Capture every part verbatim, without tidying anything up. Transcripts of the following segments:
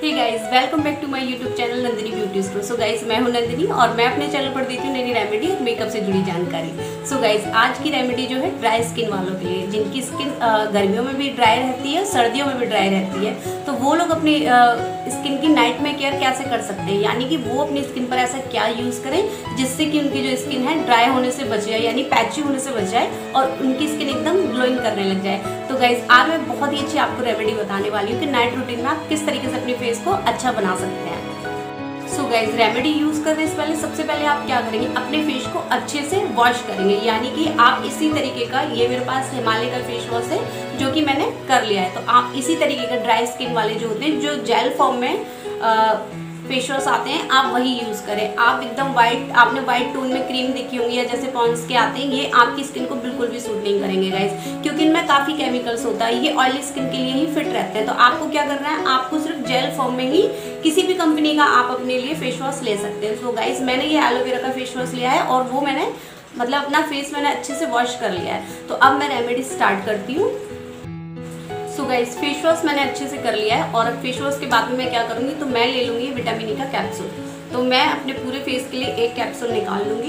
Hey guys, welcome back to my YouTube channel Nandini beauty store. So guys, मैं हूं नंदिनी और मैं अपने चैनल पर देती हूं नई रेमेडी और मेकअप से जुड़ी जानकारी। सो गाइस, आज की रेमेडी जो है ड्राई स्किन वालों के लिए, जिनकी स्किन गर्मियों में भी ड्राई रहती है, सर्दियों में भी ड्राई रहती है, तो वो लोग अपनी स्किन की नाइट में केयर कैसे कर सकते हैं, यानी कि वो अपनी स्किन पर ऐसा क्या यूज़ करें जिससे कि उनकी जो स्किन है ड्राई होने से बच जाए, यानी पैची होने से बच जाए और उनकी स्किन एकदम ग्लोइंग करने लग जाए। तो गाइस, आज मैं बहुत ही अच्छी आपको रेमेडी बताने वाली हूँ कि नाइट रूटीन में आप किस तरीके से अपने फेस को अच्छा बना सकते हैं। सो गाइस, रेमेडी यूज करने से पहले सबसे पहले आप क्या करेंगे, अपने फेस को अच्छे से वॉश करेंगे, यानी कि आप इसी तरीके का, ये मेरे पास हिमालय का फेस वॉश है जो कि मैंने कर लिया है, तो आप इसी तरीके का ड्राई स्किन वाले जो होते हैं, जो जेल फॉर्म में आ, फेस वॉश आते हैं, आप वही यूज़ करें। आप एकदम वाइट, आपने वाइट टोन में क्रीम देखी होंगी या जैसे पॉन्ड्स के आते हैं, ये आपकी स्किन को बिल्कुल भी सूट नहीं करेंगे गाइस, क्योंकि इनमें काफ़ी केमिकल्स होता है, ये ऑयली स्किन के लिए ही फिट रहते हैं। तो आपको क्या करना है, आपको सिर्फ जेल फॉर्म में ही किसी भी कंपनी का आप अपने लिए फेस वॉश ले सकते हैं। सो गाइस, मैंने ये एलोवेरा का फेस वॉश लिया है और वो मैंने मतलब अपना फेस मैंने अच्छे से वॉश कर लिया है। तो अब मैं रेमेडी स्टार्ट करती हूँ। सो गाइस, फेस वॉश मैंने अच्छे से कर लिया है और फेस वॉश के बाद में मैं क्या करूँगी, तो मैं ले लूँगी विटामिन ई का कैप्सूल। तो मैं अपने पूरे फेस के लिए एक कैप्सूल निकाल लूँगी,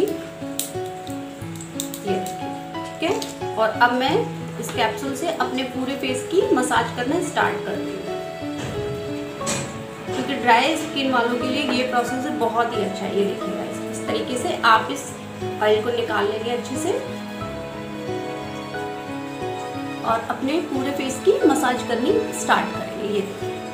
ये ठीक है। और अब मैं इस कैप्सूल से अपने पूरे फेस की मसाज करना स्टार्ट करती हूँ, क्योंकि ड्राई स्किन वालों के लिए ये प्रोसेस बहुत ही अच्छा है। ये देखिए गाइस, इस तरीके से आप इस ऑयल को निकाल लेंगे अच्छे से और अपने पूरे फेस की मसाज करनी स्टार्ट करेंगे। ये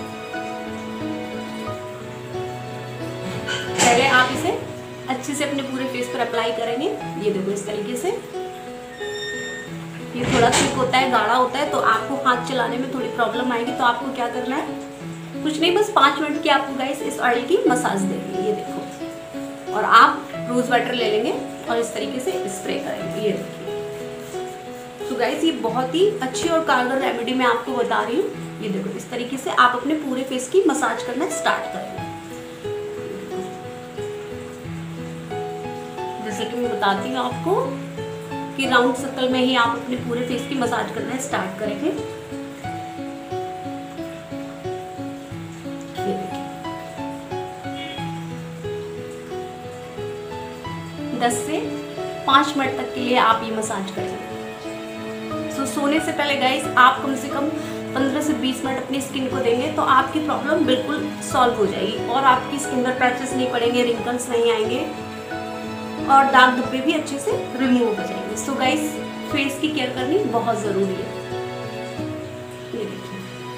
पहले आप इसे अच्छे से अपने पूरे फेस पर अप्लाई करेंगे। ये देखो इस तरीके से, ये थोड़ा थिक होता है, गाढ़ा होता है, तो आपको हाथ चलाने में थोड़ी प्रॉब्लम आएगी। तो आपको क्या करना है, कुछ नहीं, बस पाँच मिनट की आपको गाइस इस ऑयल की मसाज देंगे। ये देखो, और आप रोज वाटर ले लेंगे और इस तरीके से स्प्रे करेंगे। ये देखिए। तो गाइस, ये बहुत ही अच्छी और कारगर रेमेडी मैं आपको बता रही हूँ। ये देखो इस तरीके से आप अपने पूरे फेस की मसाज करना स्टार्ट करेंगे। जैसे कि मैं बताती हूँ आपको कि राउंड सर्कल में ही आप अपने पूरे फेस की मसाज करना स्टार्ट करेंगे। ये देखिए, दस से पाँच मिनट तक के लिए आप ये मसाज करेंगे। तो सोने से पहले गाइस, आप कम से कम पंद्रह से बीस मिनट अपनी स्किन को देंगे तो आपकी प्रॉब्लम बिल्कुल सॉल्व हो जाएगी और आपकी स्किन पर पैचेस नहीं पड़ेंगे, रिंकल्स नहीं आएंगे और दाग धब्बे भी अच्छे से रिमूव हो जाएंगे। सो गाइस, फेस की केयर करनी बहुत ज़रूरी है। ये देखिए,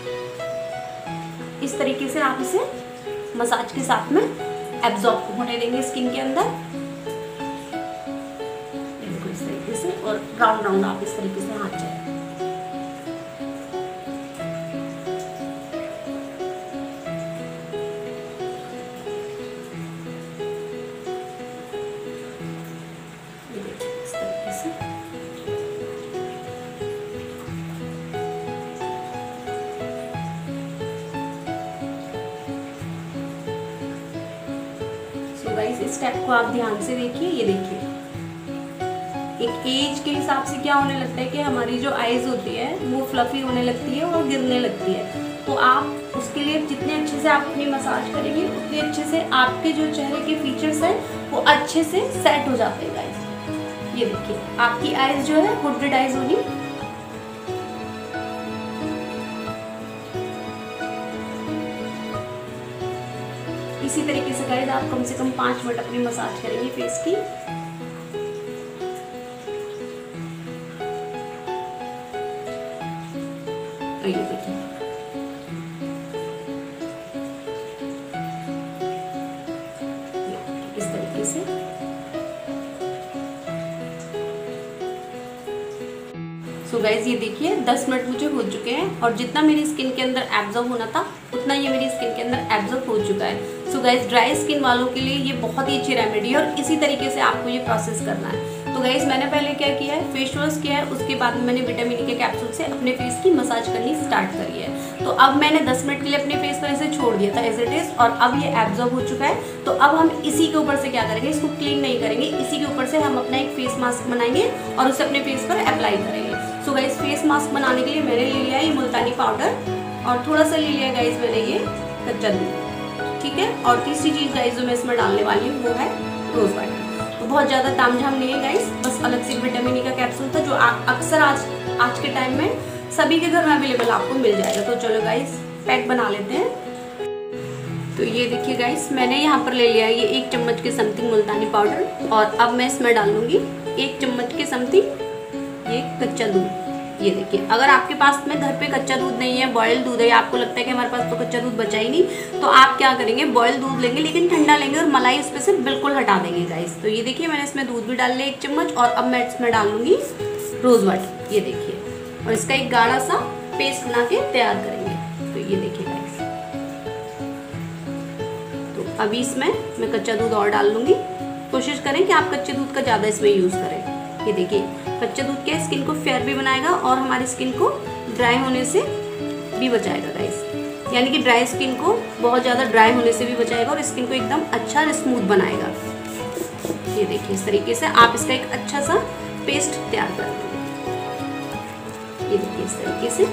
इस तरीके से आप इसे मसाज के साथ में एब्जॉर्ब होने देंगे स्किन के अंदर। इस तरीके से, और राउंड राउंड आप इस तरीके से हाथ चलाएं। ये देखिए इस तरीके से। सो गाइस, इस स्टेप को आप ध्यान से देखिए। ये देखिए, एक एज के हिसाब से क्या होने लगता है कि हमारी जो आईज होती है वो फ्लफी होने लगती है और गिरने लगती है। तो आप उसके लिए जितने अच्छे से आप अपनी मसाज करेंगे उतने अच्छे से आपके जो चेहरे के फीचर्स हैं वो अच्छे से सेट हो जाते हैं गाइस। ये देखिए, आपकी आईज जो है हुडेड आईज होगी। इसी तरीके से गाइस, आप कम से कम पाँच मिनट अपनी मसाज करेंगे फेस की। ये देखिए, इस तरीके से। सो गाइस, ये देखिए दस मिनट मुझे हो चुके हैं और जितना मेरी स्किन के अंदर एब्जॉर्ब होना था उतना ये मेरी स्किन के अंदर एब्जॉर्ब हो चुका है। सो गाइस, ड्राई स्किन वालों के लिए ये बहुत ही अच्छी रेमेडी है और इसी तरीके से आपको ये प्रोसेस करना है। तो गाइस, मैंने पहले क्या किया है, फेस वॉश किया है, उसके बाद में मैंने विटामिन ई के कैप्सूल से अपने फेस की मसाज करनी स्टार्ट करी है। तो अब मैंने दस मिनट के लिए अपने फेस पर इसे छोड़ दिया था एज इट इज, और अब ये एब्जॉर्ब हो चुका है। तो अब हम इसी के ऊपर से क्या करेंगे, इसको क्लीन नहीं करेंगे, इसी के ऊपर से हम अपना एक फेस मास्क बनाएंगे और उसे अपने फेस पर अप्लाई करेंगे। सो गाइस, फेस मास्क बनाने के लिए मैंने ले लिया है ये मुल्तानी पाउडर और थोड़ा सा ले लिया गाइस मैंने ये कच्चा दूध, ठीक है। और तीसरी चीज़ गाइस जो मैं इसमें डालने वाली हूँ वो है रोज वाटर। तो बहुत ज़्यादा तामझाम नहीं है गाइस, बस अलग से विटामिन ई का कैप्सूल था जो अक्सर आज आज के टाइम में सभी के घर में अवेलेबल आपको मिल जाएगा। तो चलो गाइस पैक बना लेते हैं। तो ये देखिए गाइस मैंने यहाँ पर ले लिया है ये एक चम्मच के समथिंग मुल्तानी पाउडर, और अब मैं इसमें डाल लूँगी एक चम्मच के समथिंग ये कच्चा दूध। ये देखिए, अगर आपके पास में घर पे कच्चा दूध नहीं है, बॉइल्ड दूध है, या आपको लगता है कि हमारे पास तो कच्चा दूध बचा ही नहीं, तो आप क्या करेंगे, बॉइल्ड दूध लेंगे लेकिन ठंडा लेंगे और मलाई उसमें से बिल्कुल हटा देंगे गाइस। तो ये देखिए मैंने इसमें दूध भी डाल लिया एक चम्मच, और अब मैं इसमें डाल लूँगी रोज वाटर। ये देखिए, और इसका एक गाढ़ा सा पेस्ट बना के तैयार करेंगे। तो ये देखिए गाइस, तो अभी इसमें मैं कच्चा दूध और डाल लूँगी। कोशिश करें कि आप कच्चे दूध का ज़्यादा इसमें यूज़ करें। ये देखिए कच्चा दूध क्या स्किन को फेयर भी बनाएगा और हमारी स्किन को ड्राई होने से भी बचाएगा गाइस, यानी कि ड्राई स्किन को बहुत ज़्यादा ड्राई होने से भी बचाएगा और स्किन को एकदम अच्छा और स्मूथ बनाएगा। ये देखिए इस तरीके से आप इसका एक अच्छा सा पेस्ट तैयार कर लेंगे। ये देखिए इस तरीके से।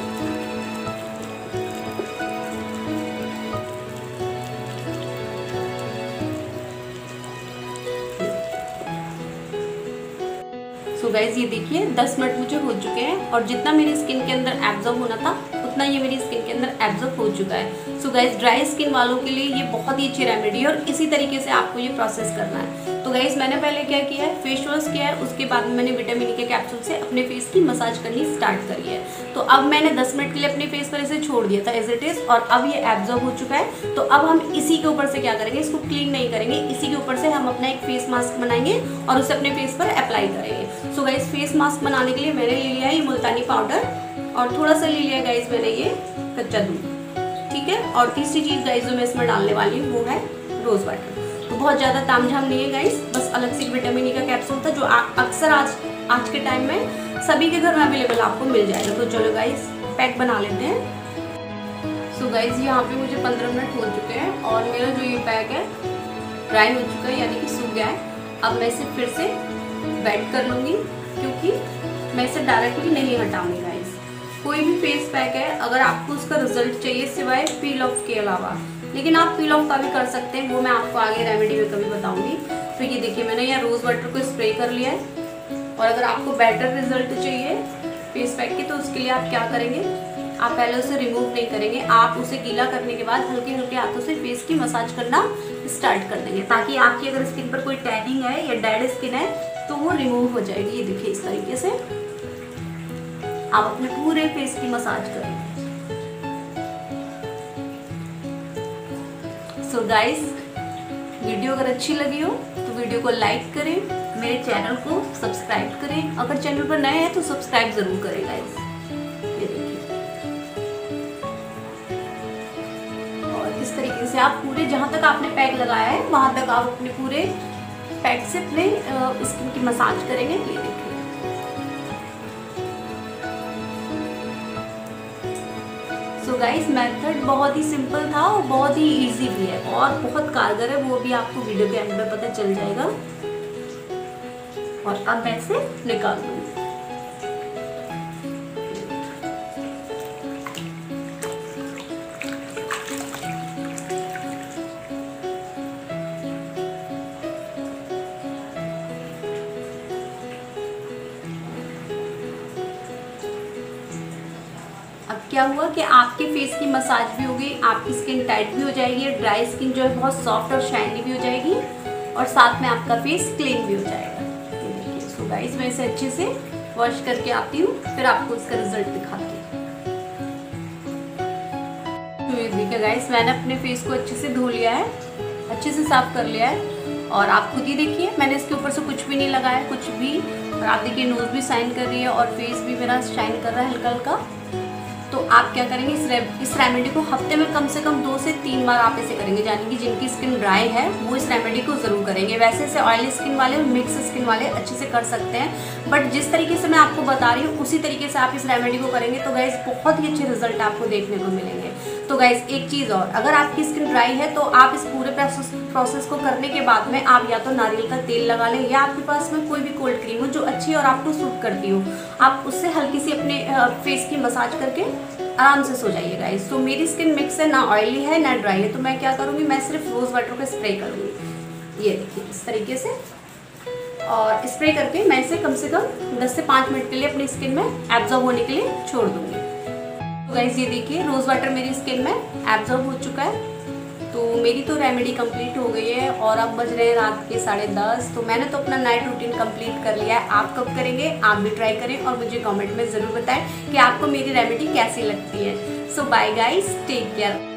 सो so गाइज ये देखिए दस मिनट मुझे हो चुके हैं, और जितना मेरी स्किन के अंदर एब्जॉर्ब होना था उतना ये मेरी स्किन के अंदर एब्जॉर्ब हो चुका है। सो गाइज ड्राई स्किन वालों के लिए ये बहुत ही अच्छी रेमेडी है, और इसी तरीके से आपको ये प्रोसेस करना है। तो गाइज मैंने पहले क्या किया है, फेस वॉश किया है, उसके बाद में मैंने विटामिन ई के कैप्सूल से अपने फेस की मसाज करनी स्टार्ट करी है। तो अब मैंने दस मिनट के लिए अपने फेस पर इसे छोड़ दिया था एज इट इज, और अब ये एब्जॉर्ब हो चुका है। तो अब हम इसी के ऊपर से क्या करेंगे, इसको क्लीन नहीं करेंगे, इसी के ऊपर से हम अपना एक फेस मास्क बनाएंगे और उसे अपने फेस पर अप्लाई करेंगे। सो गाइज फेस मास्क बनाने के लिए मैंने ले लिया है ये मुल्तानी पाउडर, और थोड़ा सा ले लिया है गाइज मैंने ये कच्चा दूध, ठीक है। और तीसरी चीज़ गाइज जो मैं इसमें डालने वाली हूँ वो है रोज वाटर। तो बहुत ज़्यादा तामझाम नहीं है गाइस, बस अलग से विटामिन ई का कैप्सूल था जो अक्सर आज आज के टाइम में सभी के घर में अवेलेबल आपको मिल जाएगा। तो चलो गाइस पैक बना लेते हैं। सो गाइस यहाँ पे मुझे पंद्रह मिनट हो चुके हैं और मेरा जो ये पैक है ड्राई हो चुका है, यानी कि सूख गया है। अब मैं इसे फिर से वेट कर लूँगी, क्योंकि मैं इसे डायरेक्टली नहीं हटाऊंगी गाइस। कोई भी फेस पैक है, अगर आपको उसका रिजल्ट चाहिए सिवाय पील ऑफ के अलावा, लेकिन आप पील ऑफ का भी कर सकते हैं, वो मैं आपको आगे रेमेडी में कभी बताऊंगी। तो ये देखिए मैंने यहाँ रोज वाटर को स्प्रे कर लिया है, और अगर आपको बेटर रिजल्ट चाहिए फेस पैक की तो उसके लिए आप क्या करेंगे, आप पहले उसे रिमूव नहीं करेंगे, आप उसे गीला करने के बाद हल्के हल्के हाथों से फेस की मसाज करना स्टार्ट कर देंगे, ताकि आपकी अगर स्किन पर कोई टैनिंग है या डेड स्किन है तो वो रिमूव हो जाएगी। ये देखिए इस तरीके से आप अपने पूरे फेस की मसाज करेंगे। सो गाइस वीडियो अगर अच्छी लगी हो तो वीडियो को लाइक करें, मेरे चैनल को सब्सक्राइब करें, अगर चैनल पर नए हैं तो सब्सक्राइब जरूर करें गाइस। ये देखिए, और इस तरीके से आप पूरे जहां तक आपने पैक लगाया है वहां तक आप अपने पूरे पैक से अपने स्किन की मसाज करेंगे। ये देखिए सो गाइस मेथड बहुत ही सिंपल था और बहुत ही इजी भी है और बहुत कारगर है, वो भी आपको वीडियो के एंड में पता चल जाएगा। और अब मैं इसे निकाल दूंगी। अब क्या हुआ कि आपके फेस की मसाज भी होगी, आपकी स्किन टाइट भी हो जाएगी, ड्राई स्किन जो है बहुत सॉफ्ट और शाइनी भी हो जाएगी, और साथ में आपका फेस क्लीन भी हो जाएगा। ये देखिए, सो गाइस मैं इसे अच्छे से वॉश करके आती हूँ, फिर आपको इसका रिजल्ट दिखाती हूँ। तो ये देखिए गाइस मैंने अपने फेस को अच्छे से धो लिया है, अच्छे से साफ कर लिया है, और आप खुद ही देखिए मैंने इसके ऊपर से कुछ भी नहीं लगाया, कुछ भी। और आप देखिए नोज भी शाइन कर रही है और फेस भी मेरा शाइन कर रहा है हल्का हल्का। तो आप क्या करेंगे, इस रे, इस रेमेडी को हफ्ते में कम से कम दो से तीन बार आप इसे करेंगे, यानी कि जिनकी स्किन ड्राई है वो इस रेमेडी को ज़रूर करेंगे। वैसे इसे ऑयली स्किन वाले और मिक्स स्किन वाले अच्छे से कर सकते हैं, बट जिस तरीके से मैं आपको बता रही हूँ उसी तरीके से आप इस रेमेडी को करेंगे तो गाइस बहुत ही अच्छे रिजल्ट आपको देखने को मिलेंगे। तो गाइस एक चीज़ और, अगर आपकी स्किन ड्राई है तो आप इस पूरे प्रोसेस प्रोसेस को करने के बाद में आप या तो नारियल का तेल लगा लें, या आपके पास में कोई भी कोल्ड क्रीम हो जो अच्छी और आपको सूट करती हो, आप उससे हल्की सी अपने फेस की मसाज करके आराम से सो जाइए गाइस। तो मेरी स्किन मिक्स है, ना ऑयली है ना ड्राई है, तो मैं क्या करूँगी, मैं सिर्फ रोज़ वाटर को स्प्रे करूँगी। ये देखिए इस तरीके से, और स्प्रे करके मैं इसे कम से कम दस से पाँच मिनट के लिए अपनी स्किन में एब्जॉर्ब होने के लिए छोड़ दूँगी। तो गाइस ये देखिए रोज़ वाटर मेरी स्किन में एब्जॉर्ब हो चुका है। तो मेरी तो रेमेडी कंप्लीट हो गई है और अब बज रहे हैं रात के साढ़े दस। तो मैंने तो अपना नाइट रूटीन कंप्लीट कर लिया है। आप कब करेंगे, आप भी ट्राई करें और मुझे कमेंट में ज़रूर बताएं कि आपको मेरी रेमेडी कैसी लगती है। So bye guys, take care.